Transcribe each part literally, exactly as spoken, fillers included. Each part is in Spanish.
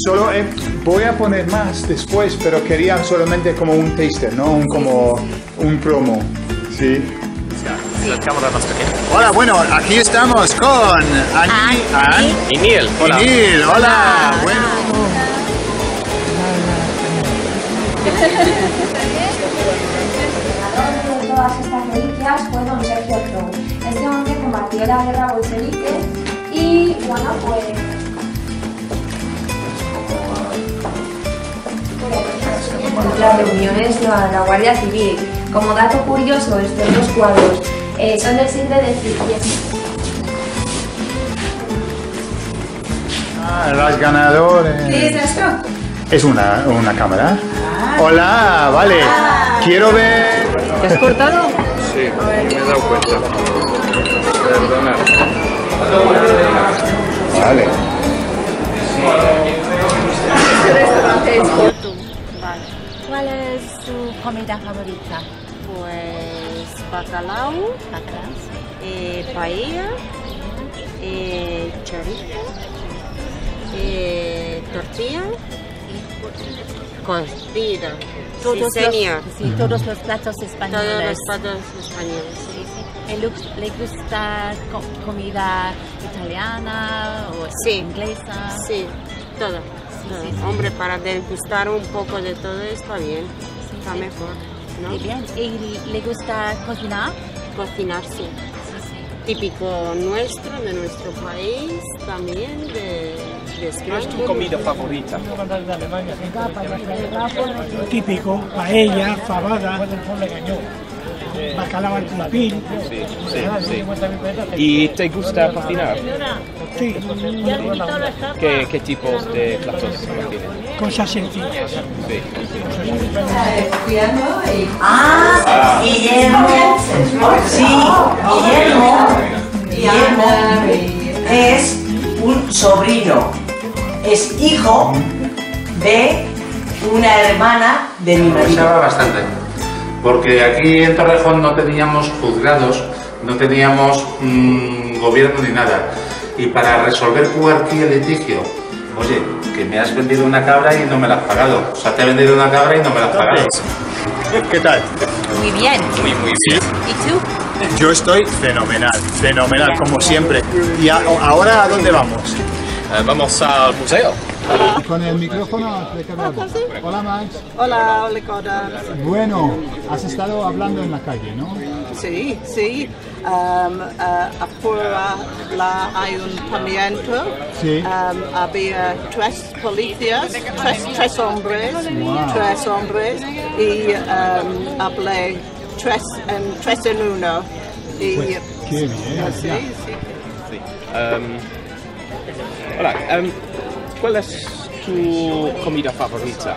solo eh, voy a poner más después, pero quería solamente como un taster, ¿no? Un, como un promo, ¿sí? La cámara más pequeña. Hola, bueno, aquí estamos con Ani, An y Neil. Hola. Y Neil, hola. Hola. Bueno. Todas estas reliquias fue don Sergio Tron. Este hombre combatió la guerra bolchevique y, bueno, pues... las reuniones de la Guardia Civil. Como dato curioso, estos dos cuadros eh, son del siglo diecisiete. Ah, las ganadoras. ¿Qué es esto? Es una, una cámara. Ah. Hola, vale. Ah. Quiero ver... ¿Te has cortado? Sí, me he dado cuenta. Perdona. Vale. ¿Qué restaurante es YouTube? Vale. ¿Cuál es su comida favorita? Pues bacalao, ¿Bacalao? eh, paella, eh, chorizo, eh, tortilla, cocida, Todos, sí, los, señor. sí, todos los platos españoles. Todos los platos españoles. Sí, sí. ¿Le, le gusta co comida italiana o Sí. inglesa? Sí, todo. Sí, todo. sí, sí. Hombre, para degustar un poco de todo está bien, Sí, está sí. mejor, ¿no? Muy bien. ¿Y le gusta cocinar? Cocinar, sí. Sí, sí. Típico nuestro, de nuestro país, también de, de España. ¿Cuál es tu comida favorita? Típico, paella, fabada, bacalao al pulpín. Sí, sí, sí. ¿Y te gusta cocinar? Sí, ¿Qué, qué tipos de platos cocinas? cosas sencillas. Sí. Ah, Guillermo, sí, Guillermo, Guillermo es un sobrino, es hijo de una hermana de mi marido. Pensaba bastante, porque aquí en Torrejón no teníamos juzgados, no teníamos mmm, gobierno ni nada, y para resolver cualquier litigio, oye, que me has vendido una cabra y no me la has pagado, o sea, te he vendido una cabra y no me la has pagado. ¿Qué tal? Muy bien. Muy, muy bien. ¿Y tú? Yo estoy fenomenal, fenomenal, como siempre. ¿Y a, ahora a dónde vamos? Eh, vamos al museo. Con el micrófono recargado. Hola Max. Hola, hola Gordon. Bueno, has estado hablando en la calle, ¿no? Sí, sí. Um, uh, afuera la, hay un pimiento. Sí. Um, había tres policías, tres, tres hombres, Wow. tres hombres y um, hablé tres en, tres en uno. Y, Pues, qué bien. Sí, ya. sí. Sí. Um, hola, um, ¿cuál es tu comida favorita?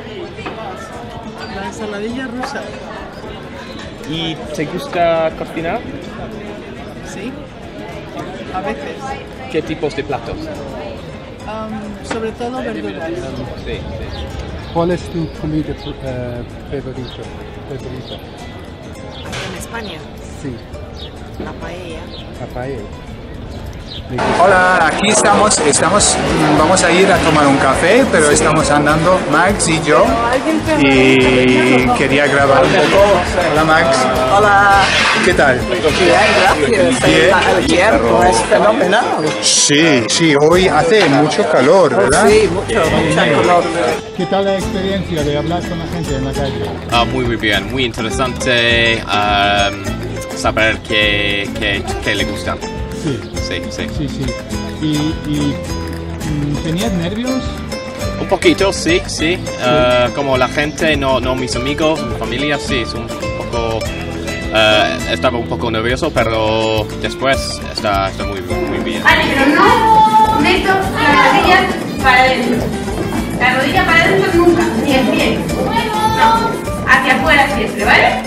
La ensaladilla rusa. ¿Y te gusta cocinar? Sí, a veces. ¿Qué tipos de platos? Um, sobre todo verduras. Sí, sí. ¿Cuál es tu comida eh, favorita? favorita? En España, Sí, la paella. la paella. Hola, aquí estamos, estamos, vamos a ir a tomar un café, pero estamos andando Max y yo, y quería grabar un poco. Hola Max. Hola. ¿Qué tal? Bien, gracias. Bien. El tiempo es fenomenal. Sí, sí, hoy hace mucho calor, ¿verdad? Sí, mucho, mucho calor. ¿Qué tal la experiencia de hablar con la gente en la calle? Ah, muy, muy bien, muy interesante um, saber qué, qué, qué le gusta. Sí, Sí, sí. sí, sí. ¿Y, y mm, tenías nervios? Un poquito, sí, sí. Uh, como la gente, no, no mis amigos, mi familia, sí, es un poco... Uh, estaba un poco nervioso, pero después está, está muy, muy bien. Vale, pero no meto la rodilla para adentro. La rodilla para adentro nunca, ni el pie. No, hacia afuera siempre, ¿vale?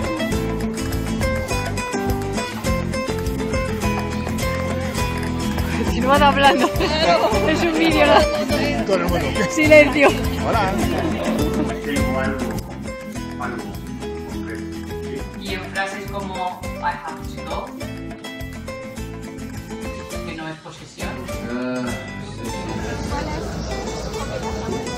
Continúan hablando. Es un vídeo, ¿no? Silencio. Y en frases como I have to go, que no es posesión.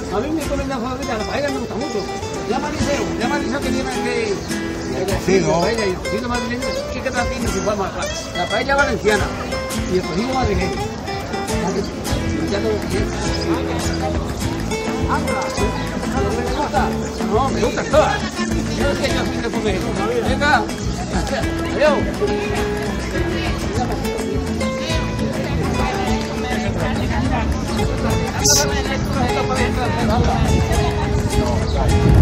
A mí mi comida favorita, la paella me gusta mucho. Ya Mariseo, ya Mariseo que viene que... El cocido. La paella y el cocido madrileño, ¿qué que tal tiene su forma? La paella valenciana y el cocido madrileño. Ya lo que ¿me gusta? No, me gustan todas. Yo es que yo soy de comer. Venga. Adiós. No,